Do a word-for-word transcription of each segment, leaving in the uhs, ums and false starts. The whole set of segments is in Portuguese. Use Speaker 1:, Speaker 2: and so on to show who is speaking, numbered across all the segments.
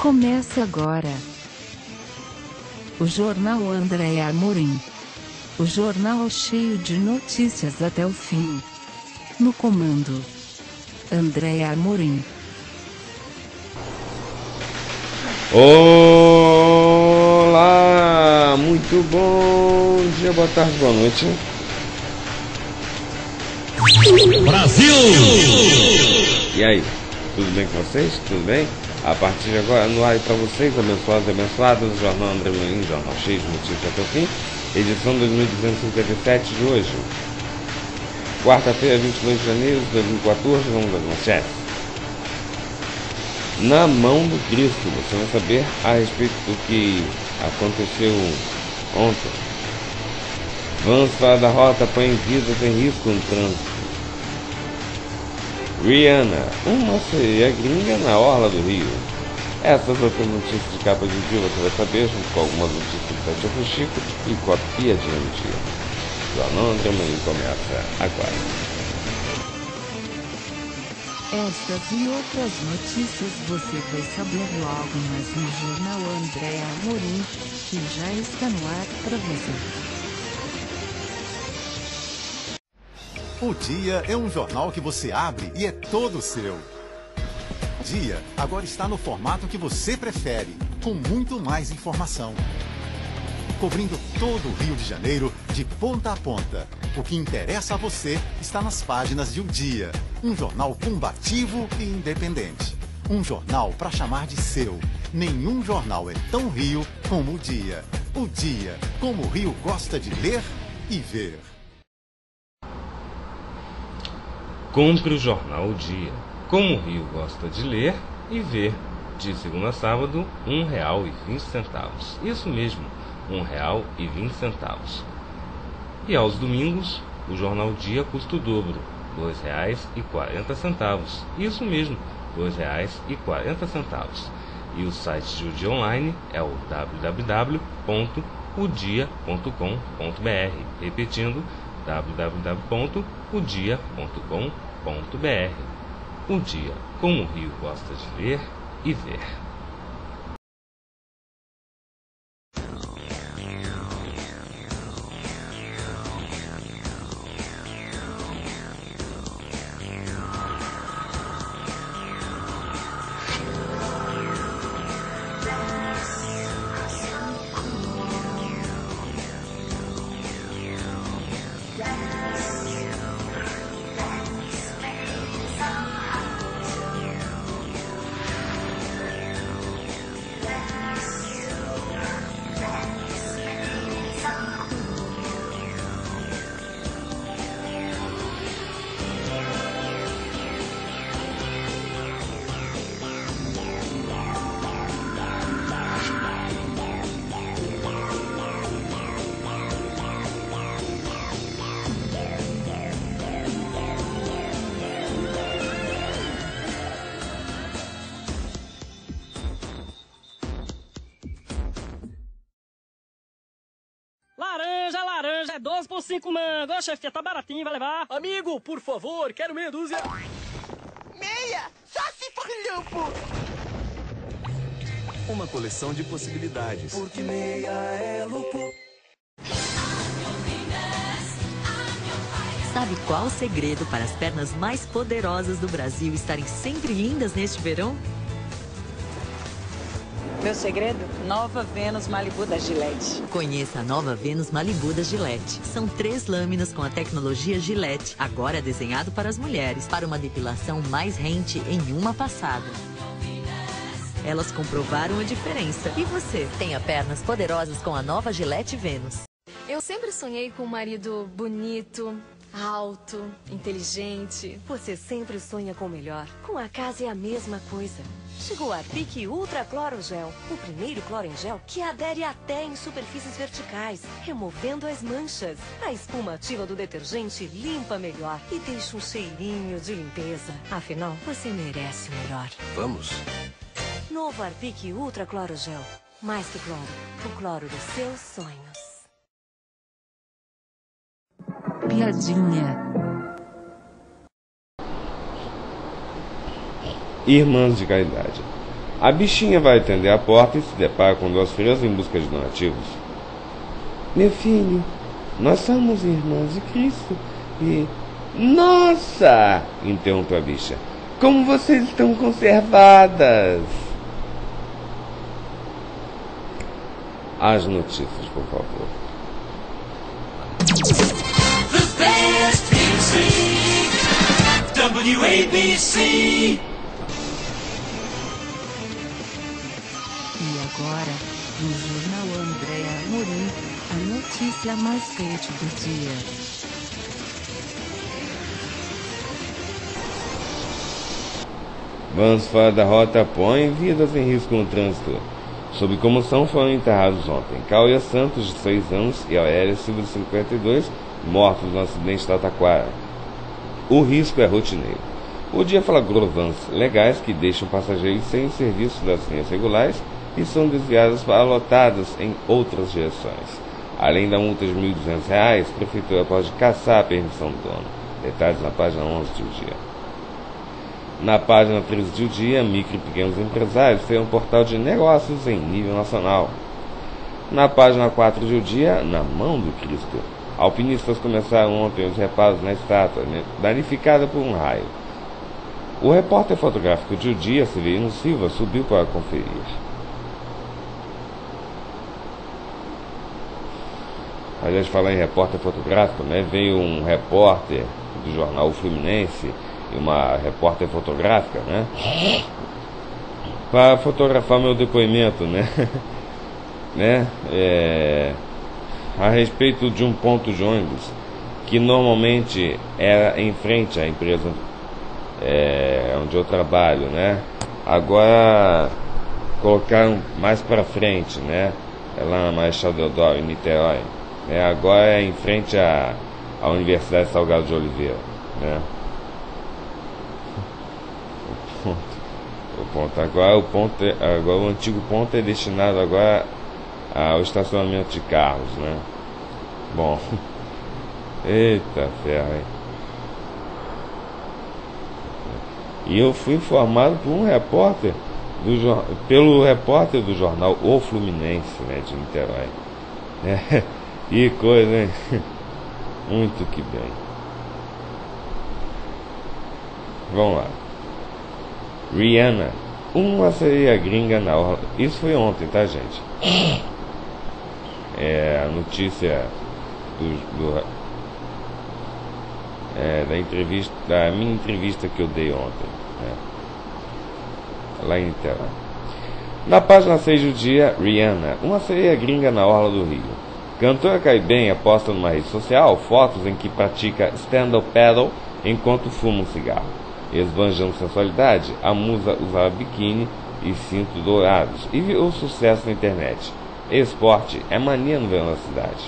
Speaker 1: Começa agora o Jornal André Amorim. O jornal cheio de notícias até o fim. No comando, André Amorim.
Speaker 2: Olá, muito bom dia, boa tarde, boa noite.
Speaker 3: Brasil!
Speaker 2: E aí, tudo bem com vocês? Tudo bem? A partir de agora, no ar para vocês, abençoados e abençoadas, o Jornal André Amorim, jornal cheio de notícias até o fim, edição dois mil duzentos e cinquenta e sete de hoje. Quarta-feira, vinte e dois de janeiro de dois mil e quatorze, vamos às manchetes. Na mão do Cristo, você vai saber a respeito do que aconteceu ontem. Vamos para da rota, põe vida, tem risco no trânsito. Rihanna, uma sereia gringa na orla do Rio. Essas outras notícias de capa de dia você vai saber, junto com algumas notícias do site do Chico e com a piadinha do dia. O Jornal André Amorim começa agora.
Speaker 1: Estas e outras notícias você vai saber logo mais no Jornal André Amorim, que já está no ar para você.
Speaker 4: O Dia é um jornal que você abre e é todo seu. Dia agora está no formato que você prefere, com muito mais informação. Cobrindo todo o Rio de Janeiro, de ponta a ponta. O que interessa a você está nas páginas de O Dia. Um jornal combativo e independente. Um jornal para chamar de seu. Nenhum jornal é tão Rio como O Dia. O Dia, como o Rio gosta de ler e ver.
Speaker 2: Compre o jornal O Dia, como o Rio gosta de ler e ver. De segunda a sábado, um real e vinte centavos. Isso mesmo, um real e vinte centavos. E aos domingos, o jornal O Dia custa o dobro, dois reais e quarenta centavos. Isso mesmo, dois reais e quarenta centavos. E o site de O Dia Online é o w w w ponto o dia ponto com ponto b r. Repetindo, w w w ponto o dia ponto com ponto b r. O Dia, como o Rio gosta de ler e ver.
Speaker 5: Laranja, laranja, é doze por cinco mangos. Ô, chefe, tá baratinho, vai levar?
Speaker 6: Amigo, por favor, quero meia dúzia.
Speaker 7: Meia? Só se for lupo.
Speaker 8: Uma coleção de possibilidades.
Speaker 7: Porque meia é lupo.
Speaker 9: Sabe qual o segredo para as pernas mais poderosas do Brasil estarem sempre lindas neste verão?
Speaker 10: Meu segredo? Nova Vênus Malibu da Gillette.
Speaker 9: Conheça a nova Vênus Malibu da Gillette. São três lâminas com a tecnologia Gillette, agora desenhado para as mulheres, para uma depilação mais rente em uma passada. Elas comprovaram a diferença. E você? Tenha pernas poderosas com a nova Gillette Vênus.
Speaker 11: Eu sempre sonhei com um marido bonito, alto, inteligente.
Speaker 12: Você sempre sonha com o melhor. Com a casa é a mesma coisa. Chegou a Arpic Ultra Cloro Gel, o primeiro cloro em gel que adere até em superfícies verticais, removendo as manchas. A espuma ativa do detergente limpa melhor e deixa um cheirinho de limpeza. Afinal, você merece o melhor.
Speaker 8: Vamos?
Speaker 12: Novo Arpic Ultra Cloro Gel. Mais que cloro, o cloro dos seus sonhos.
Speaker 1: Piadinha.
Speaker 2: Irmãs de caridade. A bichinha vai atender a porta e se depara com duas freiras em busca de donativos. Meu filho, nós somos irmãs de Cristo e... Nossa! Interrompeu a bicha. Como vocês estão conservadas! As notícias, por favor.
Speaker 13: The best music, W A B C.
Speaker 1: E agora, no Jornal Andréa Amorim, a notícia mais quente do dia.
Speaker 2: Vans fora da rota põe vidas em risco no trânsito. Sob comoção foram enterrados ontem Cauia Santos, de seis anos, e Aurélia Silva, de cinquenta e dois, mortos no acidente da Taquara. O risco é rotineiro. O dia flagrou vans legais que deixam passageiros sem serviço das linhas regulares e são desviadas para lotadas em outras direções. Além da multa de mil e duzentos reais, a prefeitura pode caçar a permissão do dono. Detalhes na página onze do dia. Na página treze do dia, micro e pequenos empresários têm um portal de negócios em nível nacional. Na página quatro do dia, na mão do Cristo, alpinistas começaram ontem os reparos na estátua, danificada por um raio. O repórter fotográfico do dia, Severino Silva, subiu para conferir. Aliás, falar em repórter fotográfico, né? Veio um repórter do jornal O Fluminense, uma repórter fotográfica, né, para fotografar meu depoimento, né, né, é, a respeito de um ponto de ônibus que normalmente era em frente à empresa é, onde eu trabalho, né, agora colocaram mais para frente, né, é lá na Marechal Deodoro, em Niterói, né, agora é em frente à, à Universidade Salgado de Oliveira, né. O ponto agora, o ponto é, agora o antigo ponto é destinado agora ao estacionamento de carros, né? Bom, eita ferro, hein? E eu fui informado por um repórter do, pelo repórter do jornal O Fluminense, né, de Niterói. É, que coisa, hein? Muito que bem. Vamos lá. Rihanna, uma sereia gringa na orla. Isso foi ontem, tá, gente? É a notícia do, do é, da entrevista, da minha entrevista que eu dei ontem, né? Lá em Niterói. Na página seis do dia, Rihanna, uma sereia gringa na orla do Rio. Cantora caribenha posta numa rede social fotos em que pratica stand-up paddle enquanto fuma um cigarro. Esbanjando sensualidade, a musa usava biquíni e cinto dourados e virou sucesso na internet. Esporte é mania no verão da cidade.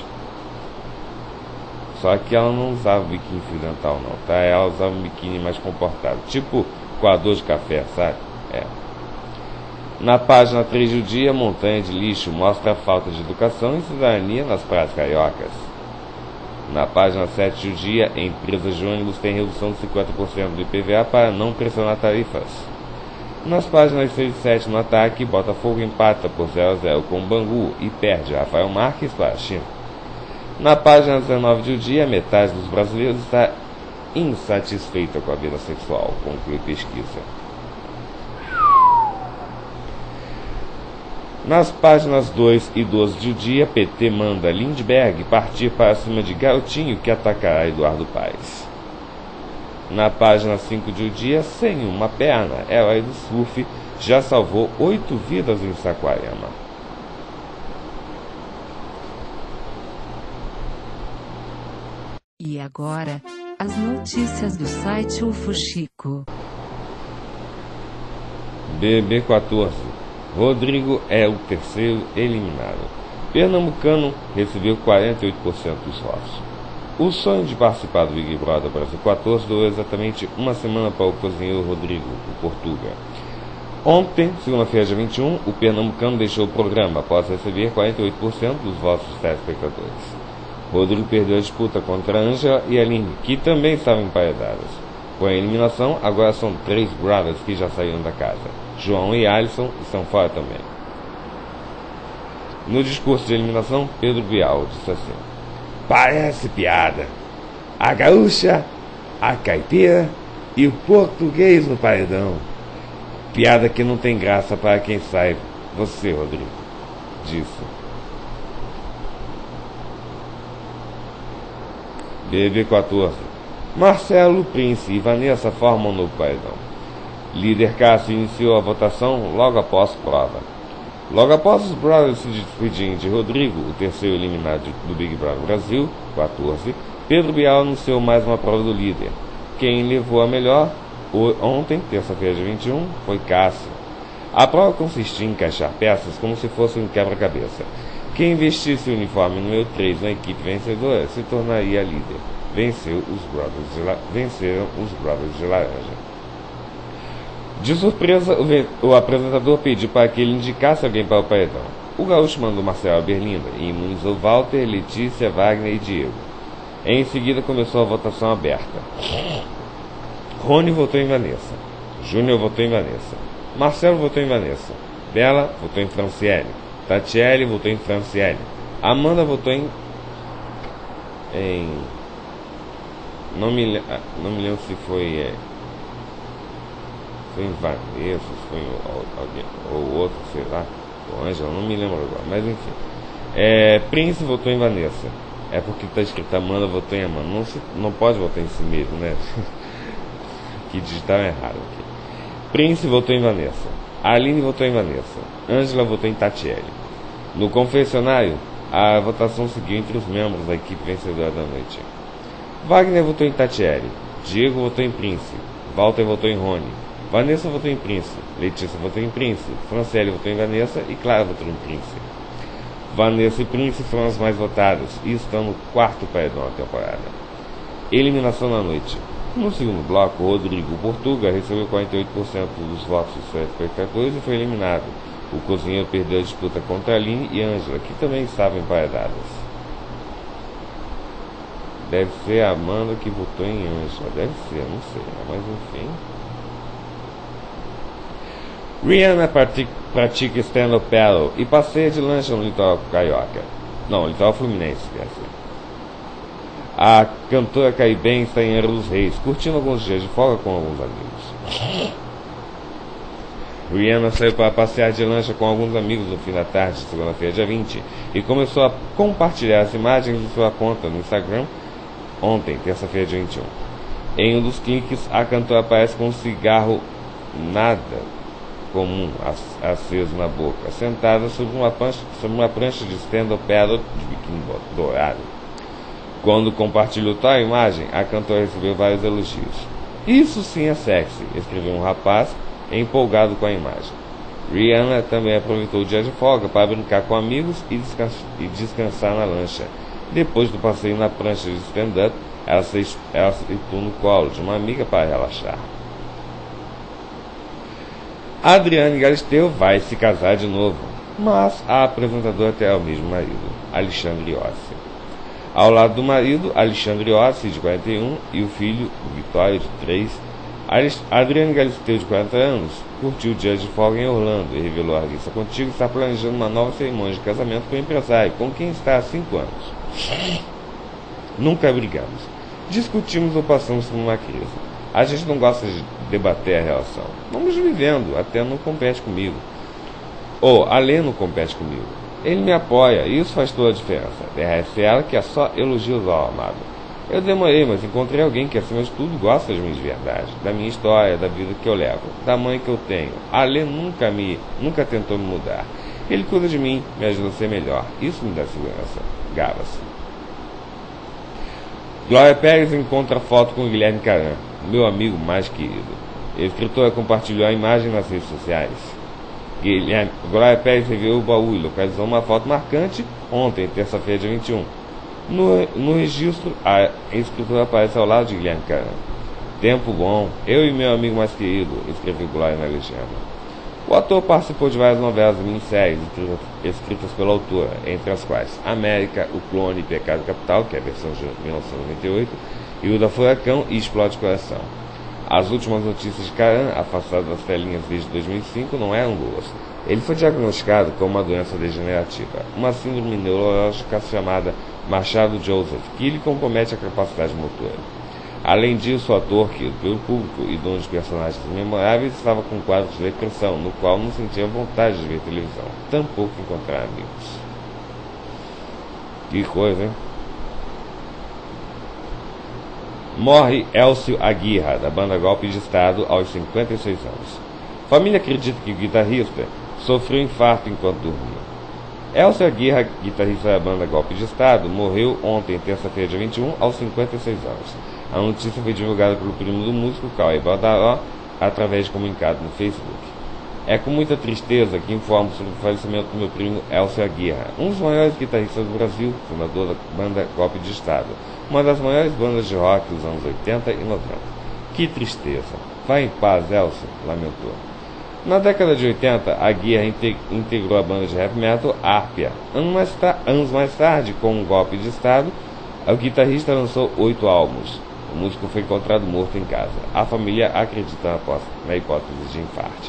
Speaker 2: Só que ela não usava biquíni fio dental não, tá? Ela usava um biquíni mais comportado, tipo coador de café, sabe? É. Na página três do dia, montanha de lixo mostra a falta de educação e cidadania nas praias cariocas. Na página sete do dia, empresas de ônibus têm redução de cinquenta por cento do I P V A para não pressionar tarifas. Nas páginas seis e sete, no ataque, Botafogo empata por zero a zero com Bangu e perde Rafael Marques para a China. Na página dezenove do dia, metade dos brasileiros está insatisfeita com a vida sexual, conclui pesquisa. Nas páginas dois e doze do dia, P T manda Lindbergh partir para cima de Garotinho que atacará Eduardo Paes. Na página cinco do dia, sem uma perna, herói do surf já salvou oito vidas em Saquarema.
Speaker 1: E agora, as notícias do site U F O Chico.
Speaker 2: B B quatorze. Rodrigo é o terceiro eliminado. Pernambucano recebeu quarenta e oito por cento dos votos. O sonho de participar do Big Brother Brasil quatorze durou exatamente uma semana para o cozinheiro Rodrigo, do Portuga. Ontem, segunda-feira, dia vinte e um, o pernambucano deixou o programa após receber quarenta e oito por cento dos votos dos telespectadores. Rodrigo perdeu a disputa contra Ângela e Aline, que também estavam emparedadas. Com a eliminação, agora são três brothers que já saíram da casa. João e Alisson estão fora também. No discurso de eliminação, Pedro Bial disse assim: parece piada. A gaúcha, a caipira e o português no paredão. Piada que não tem graça para quem sai. Você, Rodrigo, disse. B B quatorze. Marcelo, Prince e Vanessa formam um novo paredão. Líder Cássio iniciou a votação logo após prova. Logo após os brothers se despedirem de Rodrigo, o terceiro eliminado do Big Brother Brasil, quatorze, Pedro Bial anunciou mais uma prova do líder. Quem levou a melhor ontem, terça-feira de vinte e um, foi Cássio. A prova consistia em encaixar peças como se fosse um quebra-cabeça. Quem vestisse o uniforme número três na equipe vencedora se tornaria líder. Venceu os brothers de la... Venceram os brothers de laranja. De surpresa, o, o apresentador pediu para que ele indicasse alguém para o paredão. O gaúcho mandou Marcelo Berlinda e imunizou Walter, Letícia, Wagner e Diego. Em seguida começou a votação aberta. Rony votou em Vanessa. Júnior votou em Vanessa. Marcelo votou em Vanessa. Bela votou em Franciele. Tatiele votou em Franciele. Amanda votou em... em... Não me, não me lembro se foi... É, foi em Vanessa, se foi em alguém, ou outro, sei lá. O Ângela, não me lembro agora. Mas enfim. É, Prince votou em Vanessa. É porque está escrito Amanda votou em Amanda. Não, se, não pode votar em si mesmo, né? Que digitaram errado aqui. Prince votou em Vanessa. Aline votou em Vanessa. Ângela votou em Tatiele. No confessionário, a votação seguiu entre os membros da equipe vencedora da noite. Wagner votou em Tatiele. Diego votou em Prince. Walter votou em Rony. Vanessa votou em Prince. Letícia votou em Prince. Franciele votou em Vanessa e Clara votou em Prince. Vanessa e Prince foram as mais votadas e estão no quarto paredão da temporada. Eliminação na noite. No segundo bloco, Rodrigo Portuga recebeu quarenta e oito por cento dos votos dos telespectadores e foi eliminado. O cozinheiro perdeu a disputa contra Aline e Ângela, que também estavam emparedadas. Deve ser a Amanda que votou em Ângela. Deve ser, não sei, mas enfim. Rihanna pratica, pratica stand-up paddle e passeia de lancha no litoral carioca. Não, litoral fluminense, quer dizer. A cantora caribenha está em Angra dos Reis, curtindo alguns dias de folga com alguns amigos. Rihanna saiu para passear de lancha com alguns amigos no fim da tarde, segunda-feira, dia vinte, e começou a compartilhar as imagens de sua conta no Instagram ontem, terça-feira, dia vinte e um. Em um dos cliques, a cantora aparece com um cigarro nada comum aceso na boca, sentada sobre uma prancha, sobre uma prancha de stand-up paddle de biquíni dourado. Quando compartilhou tal imagem, a cantora recebeu vários elogios. Isso sim é sexy, escreveu um rapaz empolgado com a imagem. Rihanna também aproveitou o dia de folga para brincar com amigos e, descansa, e descansar na lancha. Depois do passeio na prancha de stand-up, ela se, ela se deitou no colo de uma amiga para relaxar. Adriane Galisteu vai se casar de novo, mas a apresentadora terá o mesmo marido, Alexandre Iossi. Ao lado do marido, Alexandre Iossi, de quarenta e um, e o filho, Vitória, de três, Adriane Galisteu, de quarenta anos, curtiu o dia de folga em Orlando e revelou à revista Contigo estar planejando uma nova cerimônia de casamento com o empresário, com quem está há cinco anos. Nunca brigamos. Discutimos ou passamos por uma crise. A gente não gosta de debater a relação. Vamos vivendo, até não compete comigo. Ou, a Lê não compete comigo. Ele me apoia, e isso faz toda a diferença. Derrete ela que é só elogios ao amado. Eu demorei, mas encontrei alguém que, acima de tudo, gosta de mim de verdade. Da minha história, da vida que eu levo, da mãe que eu tenho. A Lê nunca me, nunca tentou me mudar. Ele cuida de mim, me ajuda a ser melhor. Isso me dá segurança. Gava-se. Glória Pérez encontra foto com Guilherme Caran, meu amigo mais querido. A escritora compartilhou a imagem nas redes sociais. Guilherme, Glória Pérez revelou o baú e localizou uma foto marcante ontem, terça-feira, dia vinte e um. No, no registro, a escritora aparece ao lado de Guilherme Caran. Tempo bom, eu e meu amigo mais querido, escreveu Glória na legenda. O ator participou de várias novelas e minisséries escritas pela autora, entre as quais América, O Clone e Pecado Capital, que é a versão de mil novecentos e noventa e oito, e o da Furacão e Explode Coração. As últimas notícias de Karan, afastado das telinhas desde dois mil e cinco, não eram boas. Ele foi diagnosticado com uma doença degenerativa, uma síndrome neurológica chamada Machado-Joseph, que lhe compromete a capacidade motora. Além disso, o ator, querido pelo público e dono de personagens memoráveis, estava com quadros de depressão, no qual não sentia vontade de ver televisão, tampouco encontrar amigos. Que coisa, hein? Morre Elcio Aguirre, da banda Golpe de Estado, aos cinquenta e seis anos. Família acredita que o guitarrista sofreu infarto enquanto dormia. Elcio Aguirre, guitarrista da banda Golpe de Estado, morreu ontem, terça-feira, dia vinte e um, aos cinquenta e seis anos. A notícia foi divulgada pelo primo do músico, Cauê Badaró, através de comunicado no Facebook. É com muita tristeza que informo sobre o falecimento do meu primo Elcio Aguirre, um dos maiores guitarristas do Brasil, fundador da banda Golpe de Estado, uma das maiores bandas de rock dos anos oitenta e noventa. Que tristeza. Vá em paz, Elcio, lamentou. Na década de oitenta, Aguirre integrou a banda de heavy metal Árpia. Anos mais, anos mais tarde, com um Golpe de Estado, o guitarrista lançou oito álbuns. O músico foi encontrado morto em casa. A família acredita na hipótese de infarto.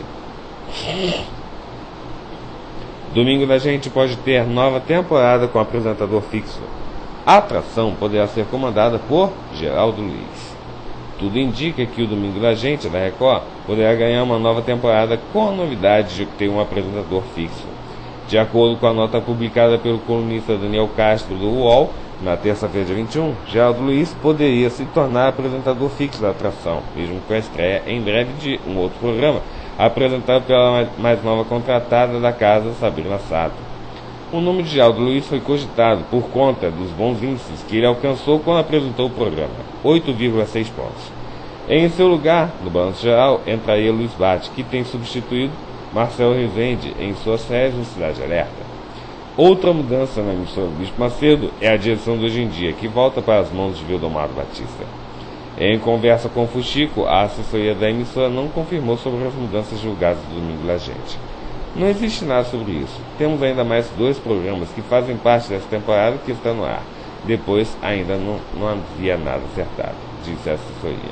Speaker 2: Domingo da Gente pode ter nova temporada com apresentador fixo. A atração poderá ser comandada por Geraldo Luiz. Tudo indica que o Domingo da Gente, da Record, poderá ganhar uma nova temporada com a novidade de ter um apresentador fixo. De acordo com a nota publicada pelo colunista Daniel Castro do U O L, na terça-feira, dia vinte e um, Geraldo Luiz poderia se tornar apresentador fixo da atração, mesmo com a estreia em breve de um outro programa, apresentado pela mais nova contratada da casa, Sabrina Sato. O nome de Geraldo Luiz foi cogitado por conta dos bons índices que ele alcançou quando apresentou o programa, oito vírgula seis pontos. Em seu lugar, no balanço geral, entraria Luiz Bate, que tem substituído Marcelo Rezende em suas férias no Cidade Alerta. Outra mudança na emissora do Bispo Macedo é a direção do Hoje em Dia, que volta para as mãos de Vildomar Batista. Em conversa com o Fuxico, a assessoria da emissora não confirmou sobre as mudanças julgadas do Domingo da Gente. Não existe nada sobre isso. Temos ainda mais dois programas que fazem parte dessa temporada que está no ar. Depois, ainda não, não havia nada acertado, disse a assessoria.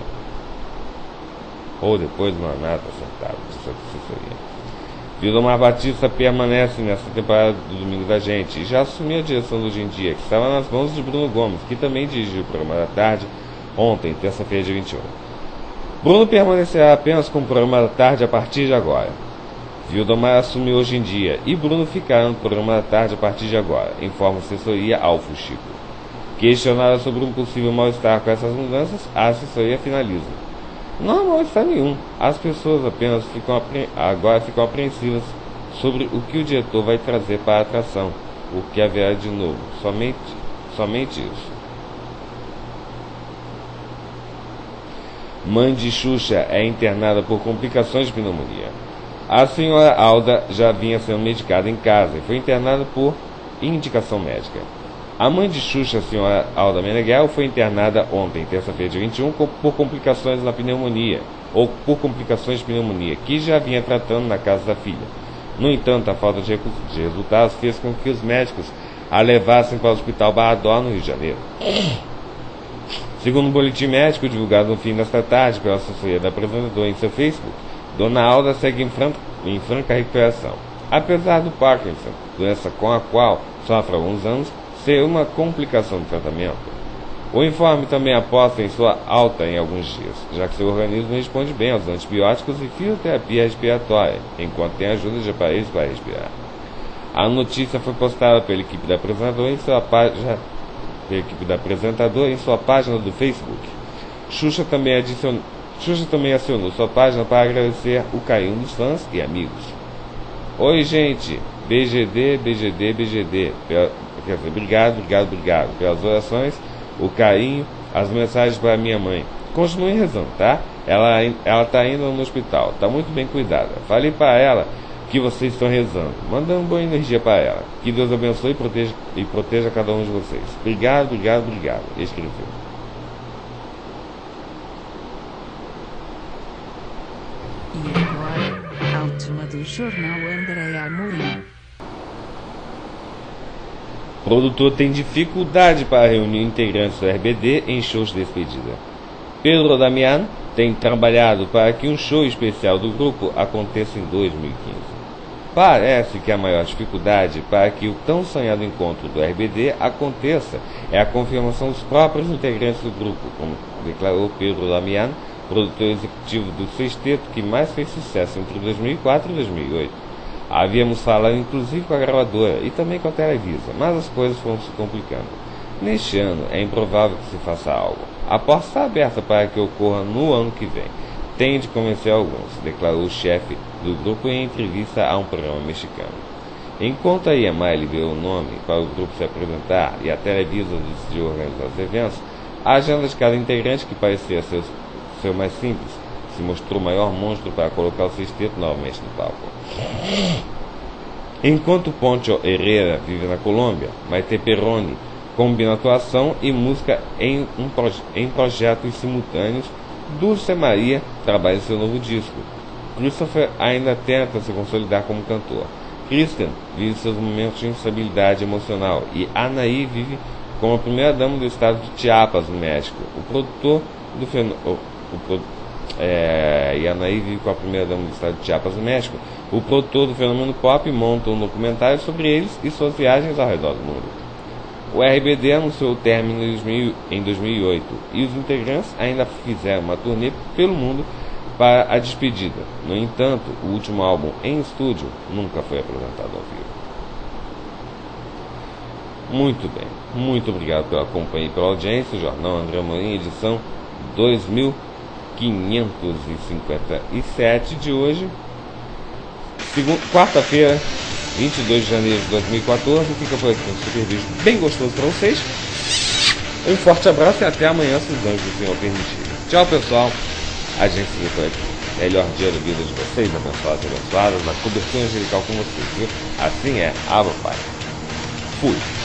Speaker 2: Ou depois não há nada acertado, disse a assessoria. Vildomar Batista permanece nessa temporada do Domingo da Gente e já assumiu a direção do Hoje em Dia, que estava nas mãos de Bruno Gomes, que também dirigiu o programa da tarde ontem, terça-feira, dia vinte e um. Bruno permanecerá apenas com o programa da tarde a partir de agora. Vildomar assumiu Hoje em Dia e Bruno ficará no programa da tarde a partir de agora, informa a assessoria ao Fuxico. Questionada sobre um possível mal-estar com essas mudanças, a assessoria finaliza. Não há mal-estar nenhum. As pessoas apenas ficam agora ficam apreensivas sobre o que o diretor vai trazer para a atração, o que haverá de novo. Somente, somente isso. Mãe de Xuxa é internada por complicações de pneumonia. A senhora Alda já vinha sendo medicada em casa e foi internada por indicação médica. A mãe de Xuxa, a senhora Alda Meneghel, foi internada ontem, terça-feira, dia vinte e um, por complicações na pneumonia, ou por complicações de pneumonia, que já vinha tratando na casa da filha. No entanto, a falta de resultados fez com que os médicos a levassem para o Hospital Barra d'Or, no Rio de Janeiro. Segundo um boletim médico divulgado no fim desta tarde pela assessoria da apresentadora em seu Facebook, Dona Alda segue em franca, em franca recuperação. Apesar do Parkinson, doença com a qual sofre há alguns anos, ser uma complicação do tratamento. O informe também aposta em sua alta em alguns dias, já que seu organismo responde bem aos antibióticos e fisioterapia respiratória, enquanto tem ajuda de aparelhos para respirar. A notícia foi postada pela equipe da apresentadora em sua página, pela equipe da apresentadora em sua página do Facebook. Xuxa também, adicion... Xuxa também acionou sua página para agradecer o carinho dos fãs e amigos. Oi, gente! B G D, B G D, B G D. Pela... Quer dizer, obrigado, obrigado, obrigado pelas orações, o carinho, as mensagens para minha mãe. Continue rezando, tá? Ela ela tá indo no hospital, tá muito bem cuidada. Falei para ela que vocês estão rezando, mandando boa energia para ela. Que Deus abençoe e proteja, e proteja cada um de vocês. Obrigado, obrigado, obrigado. Escreveu.
Speaker 1: E agora, a última do jornal André Amorim.
Speaker 2: Produtor tem dificuldade para reunir integrantes do R B D em shows de despedida. Pedro Damian, tem trabalhado para que um show especial do grupo aconteça em dois mil e quinze. Parece que a maior dificuldade para que o tão sonhado encontro do R B D aconteça é a confirmação dos próprios integrantes do grupo, como declarou Pedro Damian, produtor executivo do sexteto que mais fez sucesso entre dois mil e quatro e dois mil e oito. Havíamos falado inclusive com a gravadora e também com a Televisa, mas as coisas foram se complicando. Neste ano é improvável que se faça algo. A porta está aberta para que ocorra no ano que vem. Tem de convencer alguns, declarou o chefe do grupo em entrevista a um programa mexicano. Enquanto a I M A liberou o nome para o grupo se apresentar e a Televisa decidiu organizar os eventos, a agenda de cada integrante, que parecia ser, ser mais simples, se mostrou o maior monstro para colocar o sexteto novamente no palco. Enquanto Poncho Herrera vive na Colômbia, Maite Perrone combina atuação e música em, um proje em projetos simultâneos. Dulce Maria trabalha em seu novo disco. Christopher ainda tenta se consolidar como cantor. Kristen vive seus momentos de instabilidade emocional e Anaí vive como a primeira-dama do estado de Chiapas, no México. O produtor do fenômeno... O, o, é, e Anaí vive com a primeira-dama do estado de Chiapas, no México. O produtor do fenômeno pop monta um documentário sobre eles e suas viagens ao redor do mundo. O R B D anunciou o término em dois mil e oito e os integrantes ainda fizeram uma turnê pelo mundo para a despedida. No entanto, o último álbum em estúdio nunca foi apresentado ao vivo. Muito bem, muito obrigado pela companhia e pela audiência. O Jornal André Amorim, edição dois mil quinhentos e cinquenta e sete de hoje, quarta-feira, vinte e dois de janeiro de dois mil e quatorze. Fica por aqui um super vídeo bem gostoso para vocês. Um forte abraço e até amanhã, se os anjos do Senhor permitirem. Tchau, pessoal. A gente fica por aqui. Melhor dia da vida de vocês, abençoados e abençoadas, na cobertura angelical com vocês, viu? Assim é. Abra, Pai. Fui.